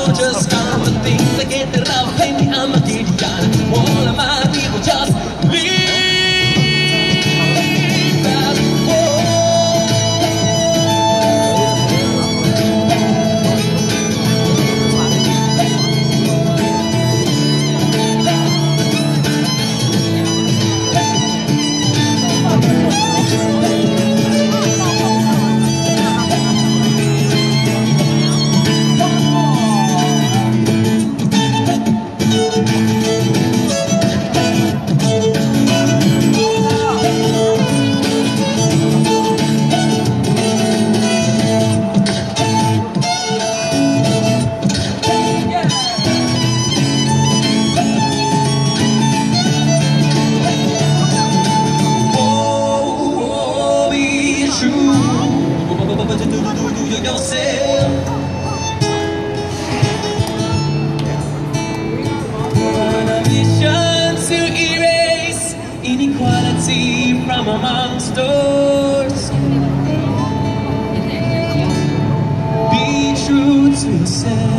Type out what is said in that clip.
just common things. I get the love, baby, I'm a Gideon. All of my people just leave that yourself. On a mission to erase inequality from amongst us. Be true to yourself.